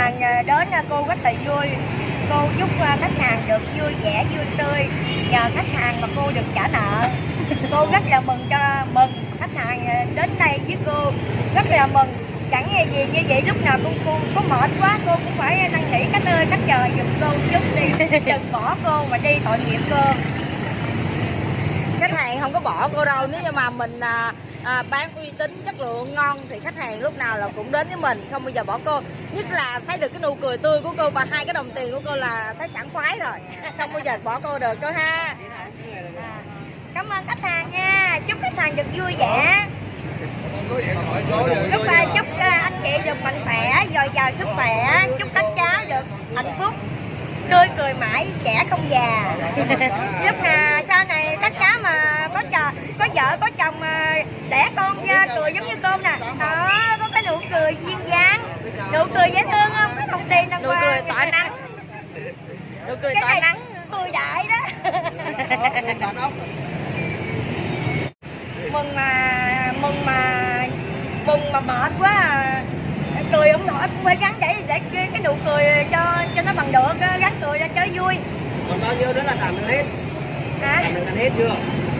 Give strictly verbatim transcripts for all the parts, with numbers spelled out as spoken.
hàng đến cô rất là vui. Cô chúc khách hàng được vui vẻ, vui tươi. Nhờ khách hàng mà cô được trả nợ. Cô rất là mừng cho mừng khách hàng đến đây với cô. Rất là mừng. Chẳng gì như vậy, lúc nào cô, cô có mệt quá cô cũng phải năn nỉ các ơi các trời giùm cô chút đi. Đừng bỏ cô mà đi, tội nghiệp cô. Khách hàng không có bỏ cô đâu. Nếu như mà mình à, à, bán uy tín, chất lượng ngon thì khách hàng lúc nào là cũng đến với mình, không bao giờ bỏ cô. Nhất là thấy được cái nụ cười tươi của cô và hai cái đồng tiền của cô là thấy sảng khoái rồi, không bao giờ bỏ cô được cô ha. Cảm ơn khách hàng nha, chúc khách hàng được vui vẻ. Chúc, chúc anh chị được mạnh khỏe, dồi dào sức khỏe, chúc các cháu được hạnh phúc, tươi cười mãi, trẻ không già. Giúp là sau này các cháu mà có chồng, có vợ, có chồng đẻ con cười giống như cô nè. Đó, có cái nụ cười duyên dáng, nụ cười dễ thương không? Có đồng tiền đâu. Nụ cười tỏa nắng. Nụ cười tỏa nắng. Cười đại đó. Mừng mà mừng mà mừng mà mệt quá à. Cười không nổi cũng phải gắng để để cái, cái nụ cười cho cho nó bằng được, gắng cười cho vui. Còn bao nhiêu nữa là làm được hết? Hả? Làm được hết chưa?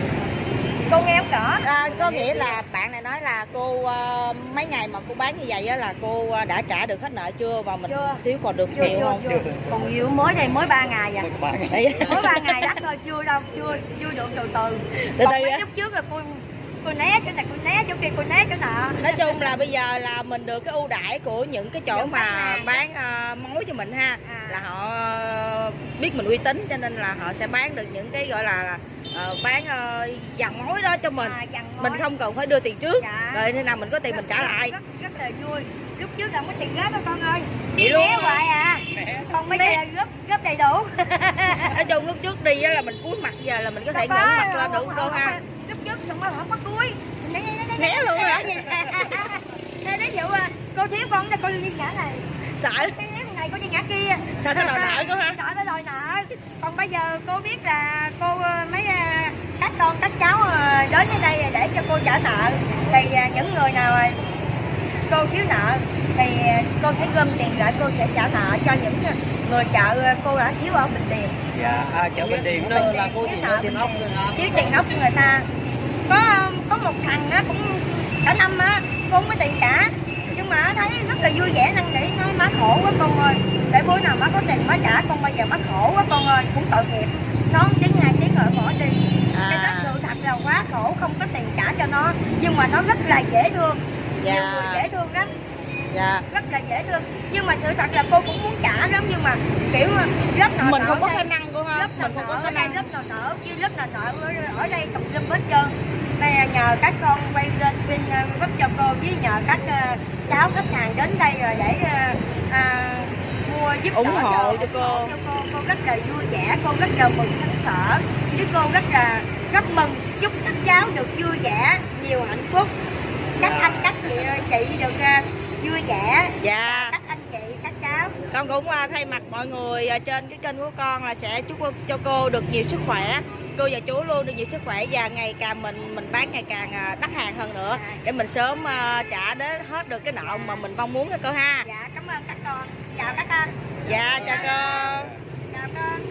Cô nghe không rõ. À, có nghĩa là bạn này nói là cô uh, mấy ngày mà cô bán như vậy á là cô uh, đã trả được hết nợ chưa và mình chưa. thiếu còn được chưa, nhiều chưa, không? Chưa. Còn nhiều, mới đây mới ba ngày à. Mới ba ngày đắt thôi, chưa đâu, chưa chưa được từ từ. Từ Còn từ mấy á. lúc trước là cô cô né chỗ này, cô né chỗ kia, cô né chỗ nọ. Nói chung là bây giờ là mình được cái ưu đãi của những cái chỗ những mà bán uh, mối cho mình ha, à. Là họ biết mình uy tín cho nên là họ sẽ bán được những cái gọi là uh, bán uh, dàn mối đó cho mình. À, mình không cần phải đưa tiền trước. Dạ. Rồi nên nào mình có tiền rất, mình trả lại. Rất, rất là vui. Lúc trước là có tiền góp đó con ơi. Vậy luôn né hoài à. Còn bây giờ góp góp đầy đủ. Nói chung lúc trước đi là mình cúi mặt, giờ là mình có thể ngẩng mặt lên được cô ha. Lúc trước xong rồi họ bắt cúi né, né, né, né luôn hả? Nên ví dụ cô thiếu con là cô đi ngã này, sợ cái này cô đi ngã kia, sợ nó đòi nợ cô hả? Sợ nó đòi nợ. Còn bây giờ cô biết là cô mấy các con các cháu đến tới đây để cho cô trả nợ, thì những người nào cô thiếu nợ thì cô sẽ gom tiền lại, cô sẽ trả nợ cho những người chợ cô đã thiếu ở Bình Điền. Dạ, à, chợ Bình Điền đó là cô chỉ thiếu tiền ốc thôi hả? Thiếu tiền ốc của người ta. Có có một thằng á cũng cả năm á cô không có tiền trả, nhưng mà thấy rất là vui vẻ năn nỉ nói má khổ quá con ơi, để bữa nào má có tiền má trả con, bây giờ má khổ quá con ơi, cũng tội nghiệp nó chứng hai tiếng rồi bỏ đi. À. Cái đó sự thật là quá khổ, không có tiền trả cho nó, nhưng mà nó rất là dễ thương. Dạ. Nhiều người dễ thương lắm. Dạ. Rất là dễ thương, nhưng mà sự thật là cô cũng muốn trả lắm, nhưng mà kiểu lớp nợ mình nợ không có đây, khả năng cô ha, lớp mình không có khả năng, lớp nợ nợ chứ lớp nợ nợ ở đây tùm lum hết trơn. Bây giờ nhờ các con quay lên xin giúp cho cô, với nhờ các uh, cháu khách hàng đến đây rồi để uh, uh, mua giúp ủng hộ cho, cho cô. cho cô. Cô rất là vui vẻ, cô rất là mừng phấn khởi, chứ cô rất là rất mừng, chúc các cháu được vui vẻ, nhiều hạnh phúc, các anh các chị chị được uh, vui vẻ. Dạ. Các anh chị, các cháu. Con cũng uh, thay mặt mọi người uh, trên cái kênh của con là sẽ chúc cho cô được nhiều sức khỏe, cô và chú luôn được nhiều sức khỏe và ngày càng mình mình bán ngày càng uh, đắt hàng hơn nữa, để mình sớm uh, trả đến hết được cái nợ mà mình mong muốn cho cô ha. Dạ, cảm ơn các con. Chào các con. Dạ, chào con. Chào con.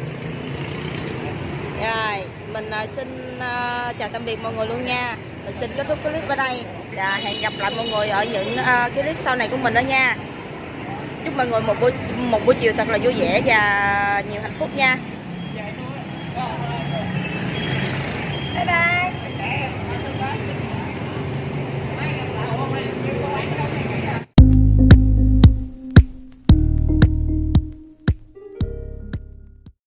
Rồi, mình uh, xin uh, chào tạm biệt mọi người luôn nha. Mình xin kết thúc clip ở đây. Và hẹn gặp lại mọi người ở những uh, cái clip sau này của mình đó nha. Chúc mọi người một buổi một buổi chiều thật là vui vẻ và nhiều hạnh phúc nha.